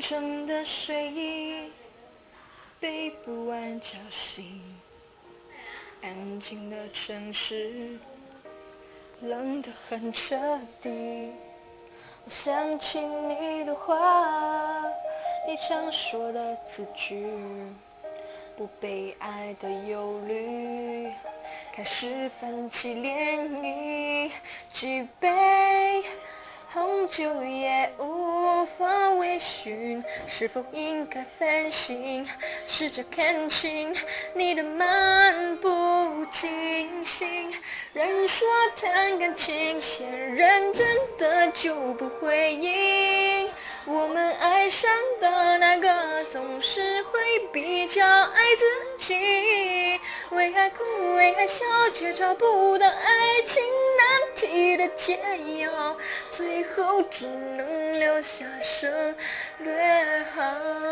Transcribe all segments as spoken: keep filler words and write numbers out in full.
沉沉的睡意被不安叫醒，安静的城市冷得很彻底。我想起你的话，你常说的字句，不被爱的忧虑开始泛起涟漪，几杯红酒也无法微醺，是否应该反省，试着看清你的漫不经心。人说谈感情先认真的就不会赢，我们爱上的那个总是会比较爱自己，为爱哭为爱笑，却找不到爱情难题的解药，最后只能留下省略号。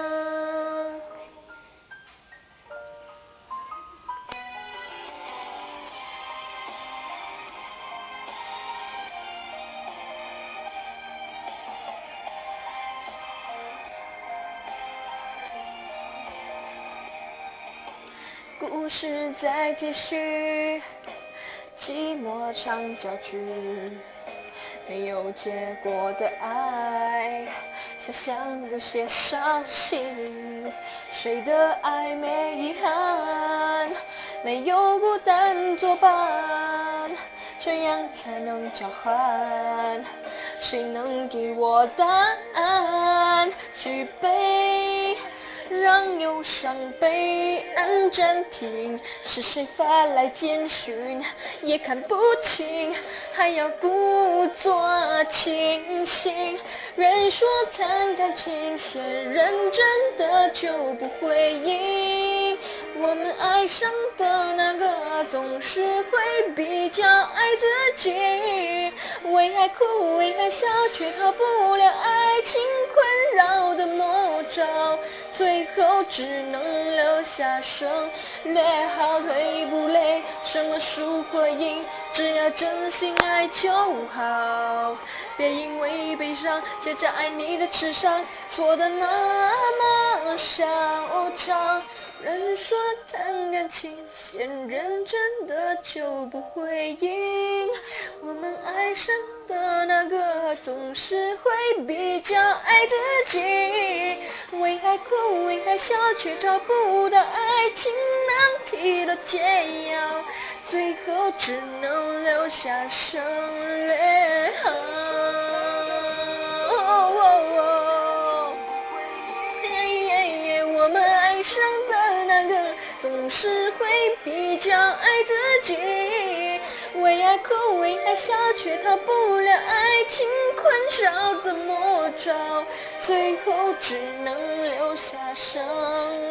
故事在继续，寂寞长焦距，没有结果的爱，想想有些伤心。谁的爱没遗憾，没有孤单作伴，这样才能交换。谁能给我答案？举杯，让忧伤被按暂停，是谁发来简讯也看不清，还要故作清醒。人说谈感情先认真的就不会赢，我们爱上的那个总是会比较爱自己，为爱哭为爱笑，却逃不了爱情困扰的魔爪，最后只能留下省略号。对不累，什么输或赢，只要真心爱就好，别因为悲伤结痂爱你的智商错得那么嚣张。人说谈感情先认真的就不会赢，我们爱上的那个总是会比较爱自己，为爱哭为爱笑，却找不到爱情难题的解药，最后只能留下省略号。我们爱上的那个总是会比较爱自己，为爱哭为爱笑，却逃不了爱情困扰的魔爪，最后只能留下伤